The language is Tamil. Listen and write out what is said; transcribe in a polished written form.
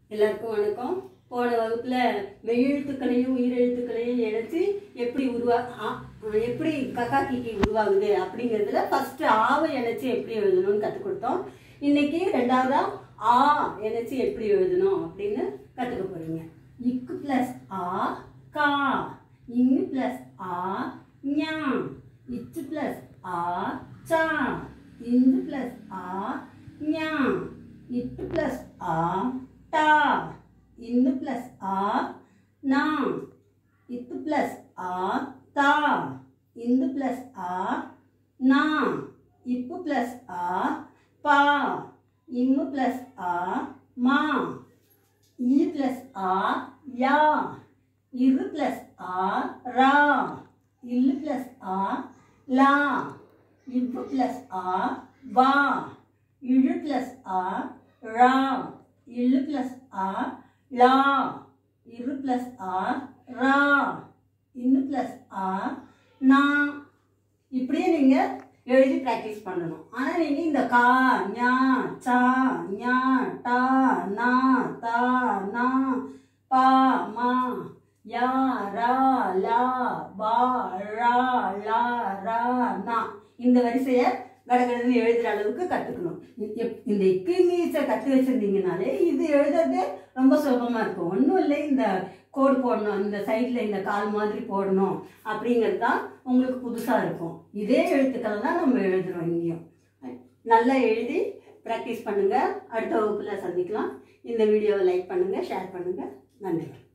எல்லாருக்கும் வணக்கம். போன வகுப்புல மெய்யெழுத்துக்களையும் உயிரெழுத்துக்களையும் இணைச்சு எப்படி கக்காக்கிக்கு உருவாகுது அப்படிங்கிறதுல ஃபர்ஸ்ட் ஆவை இணைச்சு எப்படி எழுதணும்னு கற்றுக் கொடுத்தோம். இன்னைக்கு ரெண்டாவதா ஆ இணைச்சு எப்படி எழுதணும் அப்படின்னு கற்றுக்க போறீங்க. இக்கு பிளஸ் ஆ கா, இங்கு பிளஸ் ஆ ஞா, இச்சு பிளஸ் ஆ சா, இந்து பிளஸ் ஆ ஞா, இட்டு பிளஸ் ஆ டா, இந்து பிளஸ் ஆ நா, இத்து பிளஸ் ஆ தா, இந்து பிளஸ் ஆ நா, இப்பு பிளஸ் ஆ பா, இம்மு பிளஸ் ஆ மா, இ பிளஸ் ஆ யா, இரு பிளஸ் ஆ ரா, இல்லு பிளஸ் ஆ லா, இவ்வு பிளஸ் ஆ வா, இழு பிளஸ் ஆ ரா, இல்லு பிளஸ் ஆ லா, இரு பிளஸ் ஆ ரா, இன்னு பிளஸ் ஆ நா. இப்படியே நீங்க எழுதி பிராக்டிஸ் பண்ணணும். ஆனா நீங்க இந்த கா ஞா சா ஞா டா நா தா நா பா மா யா ரா லா பா ரா லா ரா நா இந்த வரிசைய கடகடன்னு எழுதுற அளவுக்கு கற்றுக்கணும். இந்த இங்கிலீஷை கற்று வச்சிருந்தீங்கனாலே இது எழுதுறது ரொம்ப சுலபமாக இருக்கும். ஒன்றும் இல்லை, இந்த கோடு போடணும், இந்த சைடில் இந்த கால் மாதிரி போடணும் அப்படிங்கிறது தான் உங்களுக்கு புதுசாக இருக்கும். இதே எழுத்துக்களை தான் நம்ம எழுதுகிறோம் இங்கேயும். நல்லா எழுதி ப்ராக்டிஸ் பண்ணுங்கள். அடுத்த வகுப்பில் சந்திக்கலாம். இந்த வீடியோவை லைக் பண்ணுங்கள், ஷேர் பண்ணுங்கள். நன்றி.